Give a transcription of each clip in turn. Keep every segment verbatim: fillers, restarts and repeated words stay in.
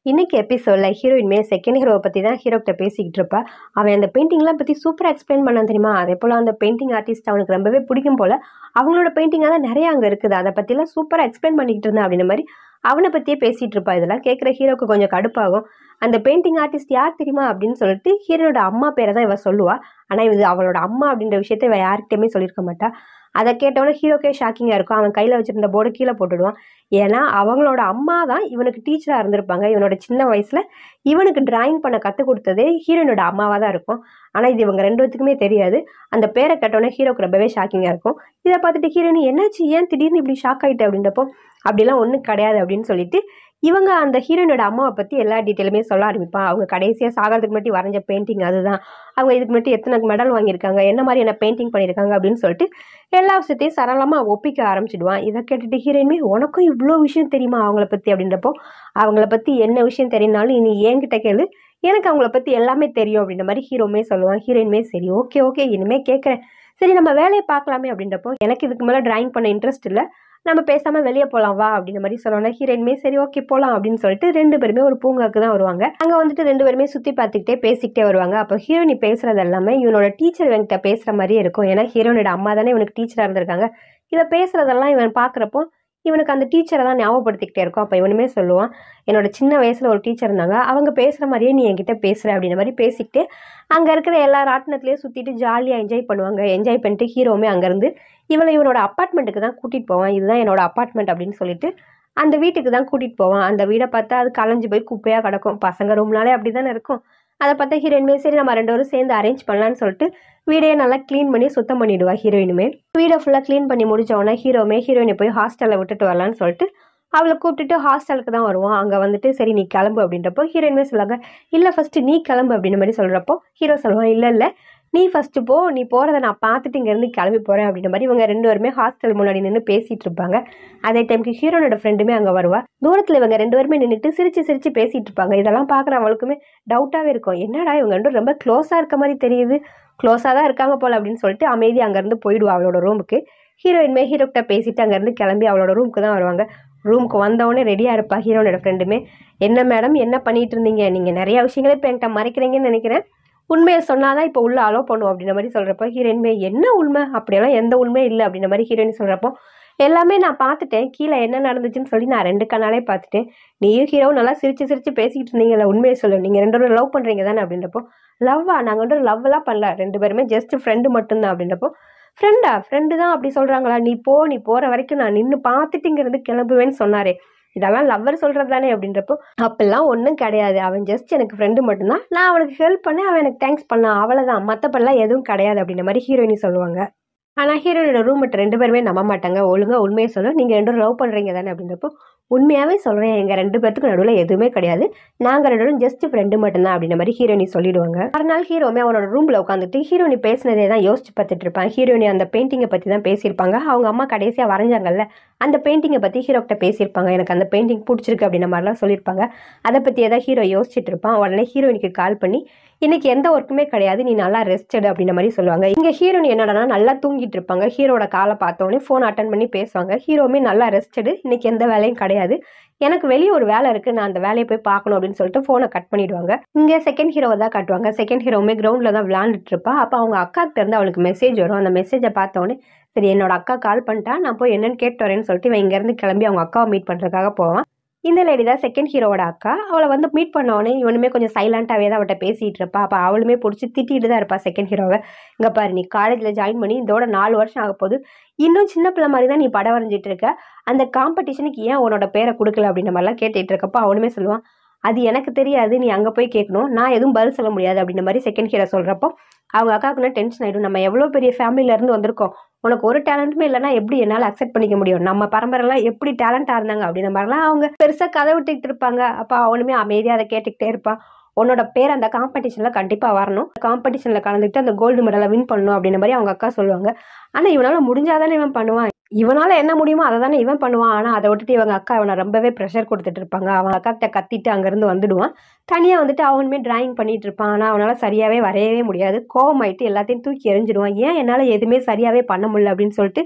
இன்னைக்கு எபிசோட்ல ஹீரோயின்மே செகண்ட் ஹீரோவை பற்றி தான் ஹீரோக்கிட்ட பேசிக்கிட்டு இருப்பா. அவன் அந்த பெயிண்டிங்லாம் பற்றி சூப்பராக எக்ஸ்பிளைன் பண்ணான் தெரியுமா. அதே போல் அந்த பெயிண்டிங் ஆர்டிஸ்ட் அவனுக்கு ரொம்பவே பிடிக்கும் போல் அவங்களோட பெயிண்டிங்காக தான் நிறைய அங்கே இருக்குது. அதை பற்றிலாம் சூப்பராக எக்ஸ்பிளைன் பண்ணிக்கிட்டு இருந்தேன் அப்படின்ற மாதிரி அவனை பற்றியே பேசிகிட்டு இருப்பா. இதெல்லாம் கேட்குற ஹீரோக்கு கொஞ்சம் கடுப்பாகும். அந்த பெயிண்டிங் ஆர்டிஸ்ட் யார் தெரியுமா அப்படின்னு சொல்லிட்டு ஹீரோட அம்மா பேரை தான் இவ சொல்லுவா. ஆனால் இது அவளோட அம்மா அப்படின்ற விஷயத்த இவ யார்கிட்டையுமே சொல்லியிருக்க மாட்டா. அதை கேட்டவொடனே ஹீரோக்கே ஷாக்கிங்காக இருக்கும். அவன் கையில் வச்சுருந்த போர்டு கீழே போட்டுடுவான். ஏன்னா அவங்களோட அம்மா தான் இவனுக்கு டீச்சராக இருந்திருப்பாங்க. இவனோட சின்ன வயசில் இவனுக்கு டிராயிங் பண்ண கற்றுக் கொடுத்ததே ஹீரோயினோட அம்மாவாக தான் இருக்கும். ஆனால் இது இவங்க ரெண்டு பேத்துக்குமே தெரியாது. அந்த பேரை கேட்டோன்னே ஹீரோக்கு ரொம்பவே ஷாக்கிங்காக இருக்கும். இதை பார்த்துட்டு ஹீரோயின் என்னாச்சு, ஏன் திடீர்னு இப்படி ஷாக் ஆகிட்டு அப்படின்றப்போ அப்படிலாம் ஒன்றும் கிடையாது அப்படின்னு சொல்லிட்டு இவங்க அந்த ஹீரோயினோட அம்மாவை பற்றி எல்லா டீட்டெயிலுமே சொல்ல ஆரம்பிப்பான். அவங்க கடைசியாக சாகிறதுக்கு முன்னாடி வரைஞ்ச பெயிண்டிங் அதுதான், அவங்க இதுக்கு முன்னாடி எத்தனை மெடல் வாங்கியிருக்காங்க, என்ன மாதிரி என்ன பெயிண்டிங் பண்ணியிருக்காங்க அப்படின்னு சொல்லிட்டு எல்லா விஷயத்தையும் சரளமாக ஒப்பிக்க ஆரம்பிச்சிடுவான். இதை கேட்டுட்டு ஹீரோயின்மே உனக்கும் இவ்வளோ விஷயம் தெரியுமா அவங்கள பற்றி அப்படின்றப்போ, அவங்கள பற்றி என்ன விஷயம் தெரியும்னாலும் இனி என்கிட்ட கேளு, எனக்கு அவங்கள பற்றி எல்லாமே தெரியும் அப்படின்ற மாதிரி ஹீரோமே சொல்லுவான். ஹீரோயின்மே சரி ஓகே ஓகே இனிமேல் கேட்குறேன், சரி நம்ம வேலையை பார்க்கலாமே அப்படின்றப்போ எனக்கு இதுக்கு மேலே டிராயிங் பண்ண இன்ட்ரெஸ்ட் இல்லை, நம்ம பேசாமல் வெளியே போகலாம் வா அப்படின்ற மாதிரி சொன்னோன்னா ஹீரோயின்மே சரி ஓகே போகலாம் அப்படின்னு சொல்லிட்டு ரெண்டு பேருமே ஒரு பூங்காக்கு தான் வருவாங்க. அங்கே வந்துட்டு ரெண்டு பேருமே சுற்றி பார்த்துக்கிட்டே பேசிக்கிட்டே வருவாங்க. அப்போ ஹீரோயினி பேசுறது எல்லாமே இவனோட டீச்சர் இவன்கிட்ட பேசுகிற மாதிரியே இருக்கும். ஏன்னா ஹீரோனோட அம்மா தானே இவனுக்கு டீச்சராக இருந்திருக்காங்க. இவன் பேசுகிறதெல்லாம் இவன் பார்க்குறப்போ இவனுக்கு அந்த டீச்சரை தான் ஞாபகப்படுத்திக்கிட்டே இருக்கும். அப்போ இவனுமே சொல்லுவான், என்னோட சின்ன வயசில் ஒரு டீச்சர் இருந்தாங்க, அவங்க பேசுகிற மாதிரியே நீ என்கிட்ட பேசுகிற அப்படின்ற மாதிரி பேசிக்கிட்டு அங்கே இருக்கிற எல்லா ராட்டினத்துலேயும் சுற்றிட்டு ஜாலியாக என்ஜாய் பண்ணுவாங்க. என்ஜாய் பண்ணிட்டு ஹீரோவுமே அங்கேருந்து இவளை இவனோட அப்பார்ட்மெண்ட்டுக்கு தான் கூட்டிகிட்டு போவான். இதுதான் என்னோட அப்பார்ட்மெண்ட் அப்படின்னு சொல்லிட்டு அந்த வீட்டுக்கு தான் கூட்டிகிட்டு போவான். அந்த வீடை பார்த்தா அது கலைஞ்சு போய் குப்பையாக கிடக்கும். பசங்க ரூம்னாலே அப்படி தானே இருக்கும். அதை பார்த்தா ஹீரோயின்மே சரி நம்ம ரெண்டு பேரும் சேர்ந்து அரேஞ்ச் பண்ணலான்னு சொல்லிட்டு வீடையே நல்லா க்ளீன் பண்ணி சுத்தம் பண்ணிவிடுவா. ஹீரோயினுமே வீடை ஃபுல்லாக க்ளீன் பண்ணி முடிச்சோடனே ஹீரோமே ஹீரோயினை போய் ஹாஸ்டலில் விட்டுட்டு வரலான்னு சொல்லிட்டு அவளை கூப்பிட்டுட்டு ஹாஸ்டலுக்கு தான் வருவான். அங்கே வந்துட்டு சரி நீ கிளம்பு அப்படின்றப்போ ஹீரோயின்மே சொல்லுவாங்க, இல்லை ஃபஸ்ட்டு நீ கிளம்பு அப்படின்ற மாதிரி சொல்கிறப்போ ஹீரோ சொல்லுவான், இல்லை இல்லை நீ ஃபஸ்ட்டு போ, நீ போகிறத நான் பார்த்துட்டு இங்கேருந்து கிளம்பி போகிறேன் அப்படின்ற மாதிரி இவங்க ரெண்டு பேருமே ஹாஸ்டல் முன்னாடி நின்று பேசிகிட்டு இருப்பாங்க. அதே டைமுக்கு ஹீரோனோட ஃப்ரெண்டுமே அங்கே வருவா. தூரத்தில் இவங்க ரெண்டு பேருமே நின்றுட்டு சிரிச்சு சிரிச்சு பேசிகிட்டு இருப்பாங்க. இதெல்லாம் பார்க்குற அவளுக்குமே டவுட்டாகவே இருக்கும், என்னடா இவங்க ரெண்டும் ரொம்ப க்ளோஸாக இருக்க மாதிரி தெரியுது, க்ளோஸாக தான் இருக்காங்க போல் அப்படின்னு சொல்லிட்டு அமைதி அங்கேருந்து போயிடுவா அவளோட ரூமுக்கு. ஹீரோயின்மே ஹீரோக்கிட்ட பேசிட்டு அங்கேருந்து கிளம்பி அவளோட ரூமுக்கு தான் வருவாங்க. ரூமுக்கு வந்தவொடனே ரெடியாக இருப்பா ஹீரோனோட ஃப்ரெண்டுமே. என்ன மேடம் என்ன பண்ணிட்டு இருந்தீங்க, நீங்கள் நிறையா விஷயங்களே இப்போ என்கிட்ட மறைக்கிறீங்கன்னு நினைக்கிறேன், உண்மையை சொன்னாதான் இப்போ உள்ள அலோ பண்ணுவோம் அப்படின்ற மாதிரி சொல்கிறப்போ ஹீரோயின்மே என்ன உண்மை, அப்படியெல்லாம் எந்த உண்மையும் இல்லை அப்படின்ற மாதிரி ஹீரோயின் சொல்கிறப்போ எல்லாமே நான் பார்த்துட்டேன், கீழே என்ன நடந்துச்சுன்னு சொல்லி நான் ரெண்டு கண்ணாலே பார்த்துட்டேன், நீயும் ஹீரோவும் நல்லா சிரிச்சு சிரிச்சு பேசிக்கிட்டு இருந்தீங்கல்ல, உண்மையை சொல்லு, நீங்கள் ரெண்டு பேரும் லவ் பண்ணுறீங்க தானே அப்படின்றப்போ, லவ்வா நாங்கள் வந்து லவ்லாம் பண்ணல, ரெண்டு பேருமே ஜஸ்ட் ஃப்ரெண்டு மட்டும்தான் அப்படின்றப்போ, ஃப்ரெண்டா ஃப்ரெண்டு தான் அப்படி சொல்கிறாங்களா, நீ போ, நீ போகிற வரைக்கும் நான் நின்று பார்த்துட்டு இங்கேருந்து கிளம்புவேன்னு சொன்னாரே, இதெல்லாம் லவ்வர் சொல்கிறது தானே அப்படின்றப்போ, அப்படிலாம் ஒன்றும் கிடையாது, அவன் ஜஸ்ட் எனக்கு ஃப்ரெண்டு மட்டும்தான், நான் அவனுக்கு ஹெல்ப் பண்ணேன், அவன் எனக்கு தேங்க்ஸ் பண்ணான், அவ்வளோதான், மற்றப்பெல்லாம் எதுவும் கிடையாது அப்படின்ற மாதிரி ஹீரோயினி சொல்லுவாங்க. ஆனால் ஹீரோயினோட ரூம்மேட் ரெண்டு பேருமே நம்ப மாட்டாங்க. ஒழுங்காக உண்மையை சொல்ல, நீங்கள் ரெண்டும் லவ் பண்ணுறீங்க தானே அப்படின்றப்போ, உண்மையாகவே சொல்கிறேன், எங்கள் ரெண்டு பேத்துக்கு நடுவில் எதுவுமே கிடையாது, நாங்கள் ரெண்டு பேரும் ஜஸ்ட் ஃப்ரெண்டு மட்டும்தான் அப்படின்ற மாதிரி ஹீரோயினி சொல்லிடுவாங்க. மறுநாள் ஹீரோமே அவனோட ரூமில் உட்காந்துட்டு ஹீரோயினி பேசினதே தான் யோசிச்சு பார்த்துட்டு இருப்பான். ஹீரோயினி அந்த பெயிண்டிங்கை பற்றி தான் பேசியிருப்பாங்க. அவங்க அம்மா கடைசியாக வரைஞ்சாங்கல்ல அந்த பெயிண்டிங்கை பற்றி ஹீரோக்கிட்ட பேசியிருப்பாங்க. எனக்கு அந்த பெயிண்டிங் பிடிச்சிருக்கு அப்படின்ற மாதிரிலாம் சொல்லியிருப்பாங்க. அதை பற்றியே தான் ஹீரோ யோசிச்சுட்டு இருப்பான். உடனே ஹீரோயினிக்கு கால் பண்ணி இன்னைக்கு எந்த ஒர்க்குமே கிடையாது, நீ நல்லா ரெஸ்ட் எடு அப்படின்ற மாதிரி சொல்லுவாங்க. இங்கே ஹீரோயின் என்னடனா நல்லா தூங்கிட்டு இருப்பாங்க. ஹீரோட காலை பார்த்தோன்னே ஃபோன் அட்டன் பண்ணி பேசுவாங்க. ஹீரோமே நல்லா ரெஸ்ட் எடு, இன்னைக்கு எந்த வேலையும் கிடையாது, எனக்கு வெளியே ஒரு வேலை இருக்குது, நான் அந்த வேலையை போய் பார்க்கணும் அப்படின்னு சொல்லிட்டு ஃபோனை கட் பண்ணிடுவாங்க. இங்கே செகண்ட் ஹீரோவை தான் காட்டுவாங்க. செகண்ட் ஹீரோவுமே கிரவுண்டில் தான் விளாண்டுட்டு இருப்பா. அப்போ அவங்க அக்காக்கிட்ட இருந்து அவளுக்கு மெசேஜ் வரும். அந்த மெசேஜை பார்த்தோன்னே சரி என்னோட அக்கா கால் பண்ணிட்டா, நான் போய் என்னன்னு கேட்டு வரேன்னு சொல்லிட்டு இவன் இங்கேருந்து கிளம்பி அவங்க அக்காவை மீட் பண்ணுறதுக்காக போவான். இந்த லேடி தான் செகண்ட் ஹீரோவோட அக்கா. அவளை வந்து மீட் பண்ணோடனே இவனுமே கொஞ்சம் சைலண்டாகவே தான் அவட்ட பேசிகிட்டு இருப்பா. அப்போ அவளுமே பிடிச்சி திட்டிட்டு தான் இருப்பா செகண்ட் ஹீரோவை. இங்கே பாரு, நீ காலேஜில் ஜாயின் பண்ணி இதோட நாலு வருஷம் ஆக போகுது, இன்னும் சின்ன பிள்ளை மாதிரி தான் நீ படம் வரைஞ்சிட்டு இருக்க, அந்த காம்படிஷனுக்கு ஏன் உன்னோட பேரை கொடுக்கல அப்படின்ற மாதிரிலாம் கேட்டுட்டு இருக்கப்போ அவனுமே சொல்லுவான், அது எனக்கு தெரியாது, நீ அங்கே போய் கேட்கணும், நான் எதுவும் பதில் சொல்ல முடியாது அப்படின்ற மாதிரி செகண்ட் ஹீரோ சொல்கிறப்போ அவங்க அக்காவுக்குன்னா டென்ஷன் ஆகிடும். நம்ம எவ்வளோ பெரிய ஃபேமிலியிலேருந்து வந்திருக்கோம், உனக்கு ஒரு டேலண்ட்டுமே இல்லைனா எப்படி என்னால் அக்செப்ட் பண்ணிக்க முடியும், நம்ம பரம்பரைலாம் எப்படி டேலண்டாக இருந்தாங்க அப்படின்ற மாதிரிலாம் அவங்க பெருசாக கதை விட்டுக்கிட்டு இருப்பாங்க. அப்போ அவனுமே அமைதியாக அதை கேட்டுக்கிட்டே இருப்பான். உன்னோட பேர் அந்த காம்படிஷனில் கண்டிப்பாக வரணும், காம்படிஷனில் கலந்துக்கிட்டு அந்த கோல்டு மெடலை வின் பண்ணணும் அப்படின்ற மாதிரி அவங்க அக்கா சொல்லுவாங்க. ஆனால் இவனால் முடிஞ்சாதானே இவன் பண்ணுவான், இவனால் என்ன முடியுமோ அதை தானே இவன் பண்ணுவான். ஆனால் அதை விட்டுட்டு இவங்க அக்கா இவனை ரொம்பவே ப்ரெஷர் கொடுத்துட்டு இருப்பாங்க. அவன் அக்கா கிட்ட கத்திட்டு அங்கேருந்து வந்துடுவான். தனியாக வந்துட்டு அவனுமே டிராயிங் பண்ணிட்டு இருப்பான். ஆனால் அவனால் சரியாகவே வரையவே முடியாது. கோவமாயிட்டு எல்லாத்தையும் தூக்கி எறிஞ்சிடுவான். ஏன் என்னால் எதுவுமே சரியாகவே பண்ண முடியல அப்படின்னு சொல்லிட்டு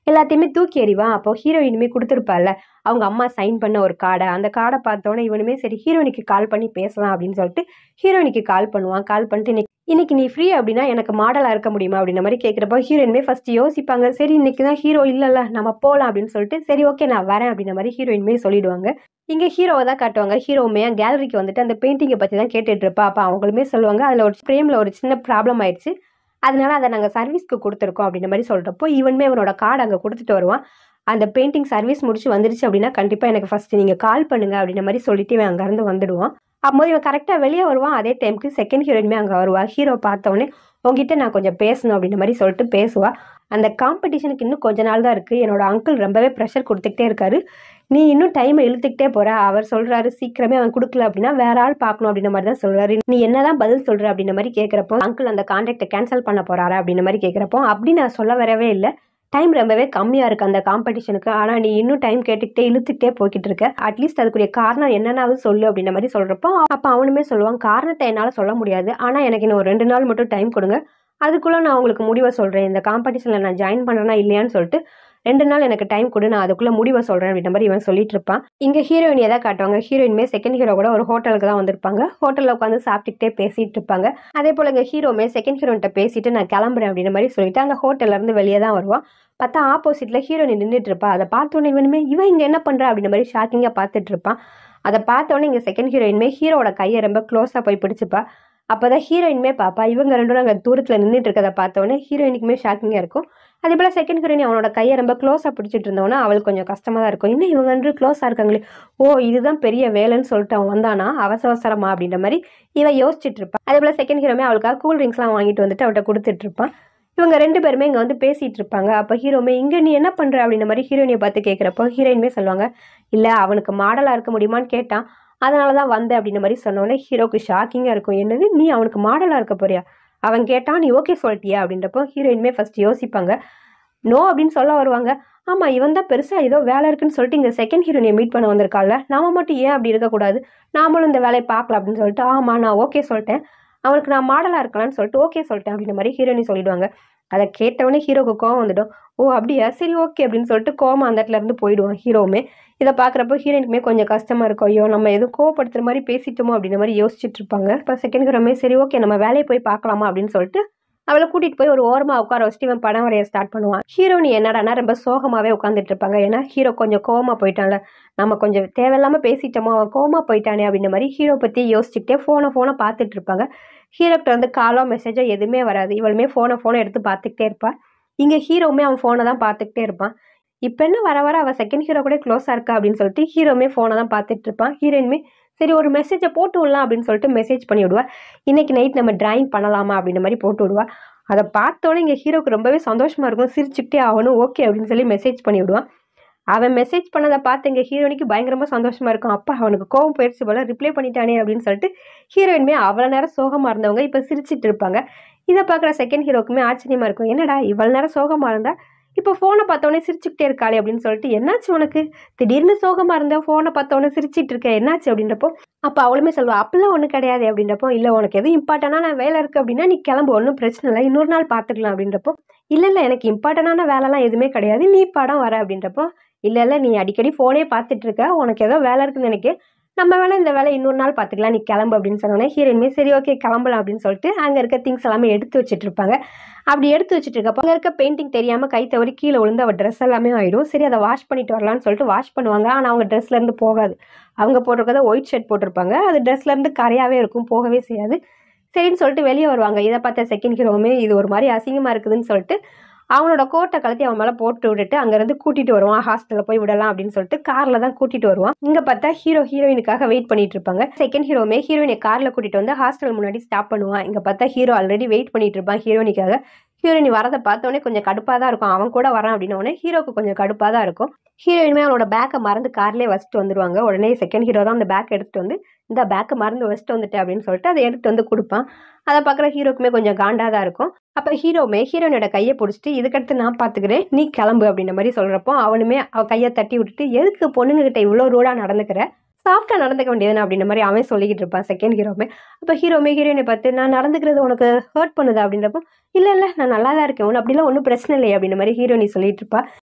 எல்லாத்தையுமே தூக்கி எறிவான். அப்போ ஹீரோயினுமே கொடுத்துருப்பாள்ல அவங்க அம்மா சைன் பண்ண ஒரு கார்டை, அந்த கார்டை பார்த்தோன்னே இவனுமே சரி ஹீரோயினுக்கு கால் பண்ணி பேசலாம் அப்படின்னு சொல்லிட்டு ஹீரோயினுக்கு கால் பண்ணுவான். கால் பண்ணிட்டு இன்னைக்கு இன்னைக்கு நீ ஃப்ரீ அப்படின்னா எனக்கு மாடலாக இருக்க முடியுமா அப்படின்ற மாதிரி கேட்குறப்போ ஹீரோயினுமே ஃபர்ஸ்ட் யோசிப்பாங்க. சரி இன்னைக்கு தான் ஹீரோ இல்லைல்ல நம்ம போகலாம் அப்படின்னு சொல்லிட்டு சரி ஓகே நான் வரேன் அப்படின்ற மாதிரி ஹீரோயினுமே சொல்லிடுவாங்க. இங்கே ஹீரோவை தான் காட்டுவாங்க. ஹீரோவுமே கேலரிக்கு வந்துட்டு அந்த பெயிண்டிங்கை பற்றி தான் கேட்டுட்டு இருப்பா. அப்போ அவங்களுமே சொல்லுவாங்க அதில் ஒரு ஃப்ரேமில் ஒரு சின்ன ப்ராப்ளம் ஆயிடுச்சு, அதனால அதை நாங்கள் சர்வீஸ்க்கு கொடுத்துருக்கோம் அப்படின்ற மாதிரி சொல்கிறப்போ இவனுமே அவனோட கார்டு அங்கே கொடுத்துட்டு வருவான். அந்த பெயிண்டிங் சர்வீஸ் முடிச்சு வந்துருச்சு அப்படின்னா கண்டிப்பாக எனக்கு ஃபர்ஸ்ட் நீங்கள் கால் பண்ணுங்க அப்படின்ற மாதிரி சொல்லிட்டு இவன் அங்கேருந்து வந்துடுவான். அப்போது இவன் கரெக்டாக வெளியே வருவான். அதே டைமுக்கு செகண்ட் ஹீரோயினுமே அங்கே வருவா. ஹீரோ பார்த்தவொடனே உங்ககிட்ட நான் கொஞ்சம் பேசணும் அப்படின்ற மாதிரி சொல்லிட்டு பேசுவா. அந்த காம்படிஷனுக்கு இன்னும் கொஞ்ச நாள் தான் இருக்குது, என்னோட அங்கிள் ரொம்பவே ப்ரெஷர் கொடுத்துக்கிட்டே இருக்காரு, நீ இன்னும் டைமை இழுத்துக்கிட்டே போற, அவர் சொல்றாரு சீக்கிரமே அவன் கொடுக்கல அப்படின்னா வேற ஆள் பார்க்கணும் அப்படின்ற மாதிரி தான் சொல்றாரு, நீ என்னதான் பதில் சொல்ற அப்படின்ற மாதிரி கேட்குறப்போ அங்கிள் அந்த கான்ட்ராக்டை கேன்சல் பண்ண போறாரா அப்படின்ற மாதிரி கேட்குறப்போ அப்படி நான் சொல்ல வரவே இல்லை, டைம் ரொம்பவே கம்மியாக இருக்குது அந்த காம்படிஷனுக்கு, ஆனால் நீ இன்னும் டைம் கேட்டுக்கிட்டே இழுத்துக்கிட்டே போய்கிட்டு இருக்க, அட்லீஸ்ட் அதுக்குரிய காரணம் என்னன்னாவது சொல்லு அப்படின்ற மாதிரி சொல்கிறப்போ அப்போ அவனுமே சொல்லுவான் காரணத்தை என்னால் சொல்ல முடியாது, ஆனால் எனக்கு இன்னும் ஒரு ரெண்டு நாள் மட்டும் டைம் கொடுங்க, அதுக்குள்ளே நான் உங்களுக்கு முடிவை சொல்கிறேன், இந்த காம்படிஷனில் நான் ஜாயின் பண்ணுறேன்னா இல்லையான்னு சொல்லிட்டு ரெண்டு நாள் எனக்கு டைம் கொடு, நான் அதுக்குள்ளே முடிவை சொல்கிறேன் அப்படின்ற மாதிரி இவன் சொல்லிட்டு இருப்பான். இங்கே ஹீரோயின் எதாவது காட்டுவாங்க. ஹீரோயின்மே செகண்ட் ஹீரோ கூட ஒரு ஹோட்டலுக்கு தான் வந்திருப்பாங்க. ஹோட்டலில் உட்காந்து சாப்பிட்டுக்கிட்டே பேசிகிட்டு இருப்பாங்க. அதே போல் இங்கே ஹீரோமே செகண்ட் ஹீரோன்ட்ட பேசிட்டு நான் கிளம்புறேன் அப்படின்ற மாதிரி சொல்லிட்டு அந்த ஹோட்டல்லேருந்து வெளியே தான் வருவான். பார்த்தா ஆப்போசிட்டில் ஹீரோயின் நின்றுட்டு இருப்பா. அதை பார்த்தோன்னே இவனுமே இவன் இங்கே என்ன பண்ணுறா அப்படின்ற மாதிரி ஷாக்கிங்காக பார்த்துட்டு இருப்பான். அதை பார்த்தோன்னே இங்கே செகண்ட் ஹீரோயின்மே ஹீரோட கையை ரொம்ப க்ளோஸாக போய் பிடிச்சிப்பா. அப்போ தான் ஹீரோயின்மே பார்ப்பா. இவங்க ரெண்டும் அங்கே தூரத்தில் நின்றுட்டு இருக்கதை பார்த்தோன்னே ஹீரோயினுக்குமே ஷாக்கிங்காக இருக்கும். அதே போல் செகண்ட் ஹீரோயின் அவனோட கையை ரொம்ப க்ளோஸாக பிடிச்சிட்டு இருந்தோன்னா அவளுக்கு கொஞ்சம் கஷ்டமாக தான் இருக்கும். இன்னும் இவங்க ரெண்டு க்ளோஸாக இருக்காங்களே, ஓ இதுதான் பெரிய வேலைன்னு சொல்லிட்டு அவன் வந்தானா அவசர அவசரமா அப்படின்ற மாதிரி இவன் யோசிச்சுட்டு இருப்பான். அதே போல் செகண்ட் ஹீரோமே அவளுக்காக கூல் ட்ரிங்க்ஸ்லாம் வாங்கிட்டு வந்துட்டு அவள்கிட்ட கொடுத்துட்டு இருப்பான். இவங்க ரெண்டு பேருமே இங்கே வந்து பேசிகிட்டு இருப்பாங்க. அப்போ ஹீரோமே இங்கே நீ என்ன பண்ணுற அப்படின்ற மாதிரி ஹீரோயினை பார்த்து கேட்குறப்போ ஹீரோயின்மே சொல்லுவாங்க, இல்லை அவனுக்கு மாடலாக இருக்க முடியுமான்னு கேட்டான், அதனால தான் வந்தேன் அப்படின்ற மாதிரி சொன்னோன்னே ஹீரோக்கு ஷாக்கிங்காக இருக்கும். என்னது நீ அவனுக்கு மாடலாக இருக்க போறியா, அவன் கேட்டான் நீ ஓகே சொல்லிட்டியா அப்படின்றப்போ ஹீரோயின்மே ஃபர்ஸ்ட் யோசிப்பாங்க, நோ அப்படின்னு சொல்ல வருவாங்க. ஆமாம் இவன் தான் பெருசாக ஏதோ வேலை இருக்குன்னு சொல்லிட்டு இங்கே செகண்ட் ஹீரோயினை மீட் பண்ண வந்திருக்காள், நாம மட்டும் ஏன் அப்படி இருக்கக்கூடாது, நாமளும் இந்த வேலையை பார்க்கலாம் அப்படின்னு சொல்லிட்டு ஆமாம் நான் ஓகே சொல்லிட்டேன், அவனுக்கு நான் மாடலாக இருக்கலான்னு சொல்லிட்டு ஓகே சொல்லிட்டேன் அப்படின்ற மாதிரி ஹீரோயினி சொல்லிடுவாங்க. அதை கேட்டவொடனே ஹீரோக்கு கோவம் வந்துடும். ஓ அப்படியா சரி ஓகே அப்படின்னு சொல்லிட்டு கோவம் அந்த இடத்துல இருந்து போயிடுவான் ஹீரோவுமே. இதை பார்க்குறப்போ ஹீரோயினுக்குமே கொஞ்சம் கஷ்டமாக இருக்கும், ஐயோ நம்ம எதுவும் கோவப்படுத்துற மாதிரி பேசிட்டோமோ அப்படின்ற மாதிரி யோசிச்சுட்டு இருப்பாங்க. இப்போ செகண்ட் ஹீரோமே சரி ஓகே நம்ம வேலையை போய் பார்க்கலாமா அப்படின்னு சொல்லிட்டு அவளை கூட்டிகிட்டு போய் ஒரு ஓரமாக உட்கார வச்சுட்டு இவன் படம் வரைய ஸ்டார்ட் பண்ணுவான். ஹீரோனி என்னடானா ரொம்ப சோகமாகவே உட்காந்துட்டு இருப்பாங்க. ஏன்னா ஹீரோ கொஞ்சம் கோவமாக போயிட்டான்ல, நம்ம கொஞ்சம் தேவையில்லாமல் பேசிட்டோமோ அவன் கோவமாக போயிட்டானே அப்படின்ற மாதிரி ஹீரோ பற்றி யோசிச்சுக்கிட்டே ஃபோனை ஃபோனை பார்த்துட்டு இருப்பாங்க. ஹீரோக்கிட்ட வந்து காலோ மெசேஜோ எதுவுமே வராது. இவளுமே ஃபோனை ஃபோனை எடுத்து பார்த்துக்கிட்டே இருப்பாள். இங்கே ஹீரோவுமே அவன் ஃபோனை தான் பார்த்துக்கிட்டே இருப்பான். இப்போ என்ன வர வர அவள் செகண்ட் ஹீரோ கூட க்ளோஸாக இருக்கா அப்படின்னு சொல்லிட்டு ஹீரோவுமே ஃபோனை தான் பார்த்துட்டு இருப்பான். ஹீரோயினுமே சரி ஒரு மெசேஜை போட்டு விடலாம் அப்படின்னு சொல்லிட்டு மெசேஜ் பண்ணி விடுவா. இன்னைக்கு நைட் நம்ம டிராயிங் பண்ணலாமா அப்படின்ற மாதிரி போட்டு விடுவா. அதை பார்த்தோன்னே இங்கே ஹீரோக்கு ரொம்பவே சந்தோஷமாக இருக்கும். சிரிச்சுக்கிட்டே அவனும் ஓகே அப்படின்னு சொல்லி மெசேஜ் பண்ணி விடுவான். அவன் மெசேஜ் பண்ணதை பார்த்து இங்கே ஹீரோயினுக்கு பயங்கரமாக சந்தோஷமாக இருக்கும். அப்பா அவனுக்கு கோவம் போயிடுச்சு போல ரிப்ளை பண்ணிட்டானே அப்படின்னு சொல்லிட்டு ஹீரோயினுமே அவ்வளோ நேரம் சோகமாக இருந்தவங்க இப்போ சிரிச்சிட்டு இருப்பாங்க. இதை பார்க்குற செகண்ட் ஹீரோக்குமே ஆச்சரியமாக இருக்கும், என்னடா இவ்வளோ நேரம் சோகமாக இருந்தா இப்போ ஃபோனை பார்த்தோன்னே சிரிச்சுக்கிட்டே இருக்காளே அப்படின்னு சொல்லிட்டு என்னாச்சு உனக்கு திடீர்னு சோகமாக இருந்தேன் ஃபோனை பார்த்தோன்னே சிரிச்சிட்டு இருக்கேன் என்னாச்சு அப்படின்றப்போ அப்போ அவளுமே சொல்லுவா அப்படிலாம் ஒன்றும் கிடையாது அப்படின்றப்போ இல்லை உனக்கு எதுவும் இம்பார்ட்டனான நான் வேலை இருக்குது அப்படின்னா நீ கிளம்பு ஒன்றும் பிரச்சனை இல்லை இன்னொரு நாள் பார்த்துக்கலாம் அப்படின்றப்போ இல்லை இல்லை எனக்கு இம்பார்ட்டனான வேலைலாம் எதுவுமே கிடையாது நீ படம் வர அப்படின்றப்போ இல்லை இல்லை நீ அடிக்கடி ஃபோனே பார்த்துட்டு இருக்க உனக்கு ஏதோ வேலை இருக்குன்னு நினைக்க நம்ம வேணா இந்த வேலை இன்னொரு நாள் பார்த்துக்கலாம் நீ கிளம்பு அப்படின்னு சொன்னோன்னே ஹீரோயின்மே சரி ஓகே கிளம்பலாம் அப்படின்னு சொல்லிட்டு அங்கே இருக்க திங்ஸ் எல்லாமே எடுத்து வச்சுட்டு இருப்பாங்க. அப்படி எடுத்து வச்சுட்டு இருக்கப்போ அங்கே இருக்க பெயிண்டிங் தெரியாமல் கை தவறி கீழே விழுந்து அவள் ட்ரெஸ் எல்லாமே ஆகிடும். சரி அதை வாஷ் பண்ணிட்டு வரலான்னு சொல்லிட்டு வாஷ் பண்ணுவாங்க. ஆனால் அவங்க ட்ரெஸ்லேருந்து போகாது. அவங்க போட்டிருக்கதை ஒயிட் ஷர்ட் போட்டிருப்பாங்க, அது ட்ரெஸ்லேருந்து கரையாகவே இருக்கும், போகவே செய்யாது. சரின்னு சொல்லிட்டு வெளியே வருவாங்க. இதை பார்த்த செகண்ட் ஹீரோவுமே இது ஒரு மாதிரி அசிங்கமாக இருக்குதுன்னு சொல்லிட்டு அவனோட கோட்டை கலத்தி அவன் மேலே போட்டு விட்டுட்டு அங்கேருந்து கூட்டிகிட்டு வருவான். ஹாஸ்டலில் போய் விடலாம் அப்படின்னு சொல்லிட்டு காரில் தான் கூட்டிகிட்டு வருவான். இங்கே பார்த்தா ஹீரோ ஹீரோயினுக்காக வெயிட் பண்ணிட்டு இருப்பாங்க. செகண்ட் ஹீரோமே ஹீரோயினை காரில் கூட்டிகிட்டு வந்து ஹாஸ்டல் முன்னாடி ஸ்டாப் பண்ணுவான். இங்கே பார்த்தா ஹீரோ ஆல்ரெடி வெயிட் பண்ணிட்டு இருப்பான் ஹீரோயினுக்காக. ஹீரோயினி வரதை பார்த்தோன்னே கொஞ்சம் கடுப்பாக தான் இருக்கும், அவன் கூட வரான் அப்படின்னோடனே ஹீரோக்கு கொஞ்சம் கடுப்பாக தான் இருக்கும். ஹீரோயினுமே அவனோட பேக்கை மறந்து கார்லேயே வச்சுட்டு வந்துடுவாங்க. உடனே செகண்ட் ஹீரோ தான் அந்த பேக் எடுத்துகிட்டு வந்து இந்த பேக்கை மறந்து வச்சுட்டு வந்துட்டு அப்படின்னு சொல்லிட்டு அதை எடுத்துகிட்டு வந்து கொடுப்பான். அதை பார்க்குற ஹீரோக்குமே கொஞ்சம் காண்டாக தான் இருக்கும். அப்போ ஹீரோவுமே ஹீரோயினோட கையை பிடிச்சிட்டு இதுக்கடுத்து நான் பார்த்துக்கிறேன் நீ கிளம்பு அப்படின்ற மாதிரி சொல்கிறப்போ அவனுமே அவள் கையை தட்டி விட்டுட்டு எதுக்கு பொண்ணுங்ககிட்ட இவ்வளோ ரூடாக நடந்துக்கிற, சாஃப்டாக நடந்துக்க வேண்டியதுன்னு அப்படின்ற மாதிரி அவன் சொல்லிக்கிட்டு இருப்பான் செகண்ட் ஹீரோமே. அப்போ ஹீரோமே ஹீரோயினை பார்த்து நான் நடந்துக்கிறது உனக்கு ஹர்ட் பண்ணுதா அப்படின்றப்போ இல்லை இல்லை நான் நல்லா தான் இருக்கேன் ஒன்று அப்படிலாம் ஒன்றும் பிரச்சனை இல்லை அப்படின்ற மாதிரி ஹீரோயினி சொல்லிட்டு இருப்பா.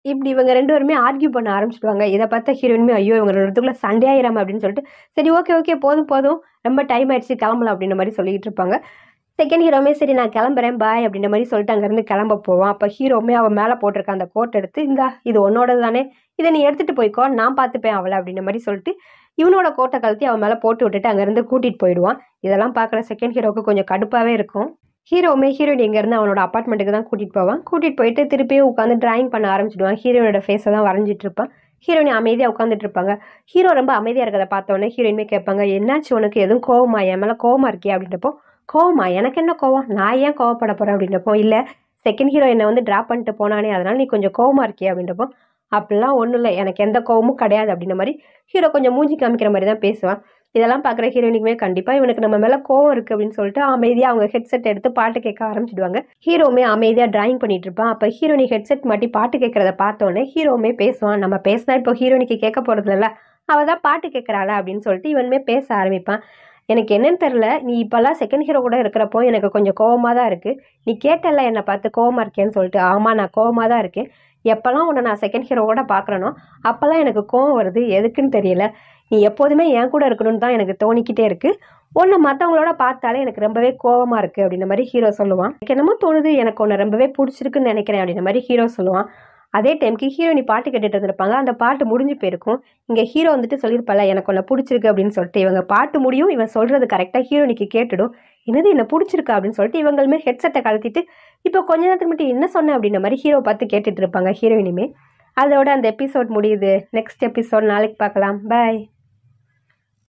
இப்படி இவங்க ரெண்டு பேருமே ஆர்கியூ பண்ண ஆரம்பிச்சிடுவாங்க. இதை பார்த்த ஹீரோயினுமே ஐயோ இவங்க ரெண்டுத்துக்குள்ள சண்டே ஆயிராம அப்படின்னு சொல்லிட்டு சரி ஓகே ஓகே போதும் போதும் ரொம்ப டைம் ஆயிடுச்சு கிளம்பலாம் அப்படின்ற மாதிரி சொல்லிட்டு இருப்பாங்க. செகண்ட் ஹீரோமே சரி நான் கிளம்புறேன் பாய் அப்படின்ற மாதிரி சொல்லிட்டு அங்கேருந்து கிளம்ப போவான். அப்போ ஹீரோமே அவன் மேலே போட்டிருக்க அந்த கோட் எடுத்து இந்தா இது உன்னோடது தானே இதை நீ எடுத்துகிட்டு போய்க்கோ நான் பார்த்துப்பேன் அவளை அப்படின்ற மாதிரி சொல்லிட்டு இவனோட கோட்டை கழட்டி அவன் மேலே போட்டு விட்டுட்டு அங்கேருந்து கூட்டிகிட்டு போயிடுவான். இதெல்லாம் பார்க்குற செகண்ட் ஹீரோவுக்கு கொஞ்சம் கடுப்பாகவே இருக்கும். ஹீரோவுமே ஹீரோயின் இங்கேருந்து அவனோட அப்பார்ட்மெண்ட்டுக்கு தான் கூட்டிகிட்டு போவான். கூட்டிகிட்டு போயிட்டு திருப்பியும் உட்காந்து டிராயிங் பண்ண ஆரம்பிச்சிடுவான். ஹீரோனோட ஃபேஸை தான் வரைஞ்சிட்டு இருப்பான். ஹீரோயின் அமைதியாக உட்காந்துட்டு இருப்பாங்க. ஹீரோ ரொம்ப அமைதியாக இருக்கிறத பார்த்தோன்னே ஹீரோயினுமே கேட்பாங்க என்னாச்சு உனக்கு எதுவும் கோவமா என் மேலே கோவமா இருக்கியா அப்படின்றப்போ கோவமா எனக்கு என்ன கோவம் நான் ஏன் கோவப்பட போகிறேன் அப்படின்றப்போ இல்லை செகண்ட் ஹீரோ என்னை வந்து ட்ராப் பண்ணிட்டு போனானே அதனால் நீ கொஞ்சம் கோவமா இருக்கியா அப்படின்றப்போ அப்படிலாம் ஒன்றும் இல்லை எனக்கு எந்த கோவமும் கிடையாது அப்படின்ற மாதிரி ஹீரோ கொஞ்சம் மூஞ்சி காமிக்கிற மாதிரி தான் பேசுவான். இதெல்லாம் பார்க்குற ஹீரோயினுக்குமே கண்டிப்பாக இவனுக்கு நம்ம மேலே கோவம் இருக்குது அப்படின்னு சொல்லிட்டு அமைதியாக அவங்க ஹெட்செட் எடுத்து பாட்டு கேட்க ஆரம்பிச்சிடுவாங்க. ஹீரோவுமே அமைதியாக டிராயிங் பண்ணிட்டு இருப்பான். அப்போ ஹீரோனி ஹெட்செட் மாட்டி பாட்டு கேட்குறத பார்த்தோன்னே ஹீரோவுமே பேசுவான். நம்ம பேசினா இப்போ ஹீரோனிக்கு கேட்க போகிறது இல்லை அவள் தான் பாட்டு கேட்குறாளா அப்படின்னு சொல்லிட்டு இவனுமே பேச ஆரம்பிப்பான். எனக்கு என்னன்னு தெரில நீ இப்போல்லாம் செகண்ட் ஹீரோ கூட இருக்கிறப்போ எனக்கு கொஞ்சம் கோவமாக தான் இருக்குது. நீ கேட்டல என்னை பார்த்து கோவமாக இருக்கேன்னு சொல்லிட்டு ஆமாம் நான் கோவமாக தான் இருக்கேன். எப்போல்லாம் உன்னை நான் செகண்ட் ஹீரோவோட பார்க்குறேனோ அப்போல்லாம் எனக்கு கோவம் வருது எதுக்குன்னு தெரியல. நீ எப்போதுமே என் கூட இருக்கணும்னு தான் எனக்கு தோணிக்கிட்டே இருக்குது. உன்னை மற்றவங்களோட பார்த்தாலே எனக்கு ரொம்பவே கோவமாக இருக்குது அப்படின்ற மாதிரி ஹீரோ சொல்லுவான். எனக்கு என்னமோ தோணுது எனக்கு உன்னை ரொம்பவே பிடிச்சிருக்குன்னு நினைக்கிறேன் அப்படின்ற மாதிரி ஹீரோ சொல்லுவான். அதே டைமுக்கு ஹீரோயினி பாட்டு கேட்டுட்டு இருந்திருப்பாங்க. அந்த பாட்டு முடிஞ்சு போயிருக்கும். இங்கே ஹீரோ வந்துட்டு சொல்லியிருப்பால எனக்கு உன்னை பிடிச்சிருக்கு அப்படின்னு சொல்லிட்டு இவங்க பாட்டு முடியும் இவன் சொல்கிறது கரெக்டாக ஹீரோனிக்கு கேட்டுடும். என்னது என்ன பிடிச்சிருக்கா அப்படின்னு சொல்லிட்டு இவங்களுமே ஹெட்செட்டை கழட்டிட்டு இப்போ கொஞ்ச நேரத்துக்கு மட்டும் என்ன சொன்னேன் அப்படின்ற மாதிரி ஹீரோ பார்த்து கேட்டுட்டு இருப்பாங்க ஹீரோயினுமே. அதோட அந்த எபிசோட் முடியுது. நெக்ஸ்ட் எபிசோட் நாளைக்கு பார்க்கலாம். பாய்.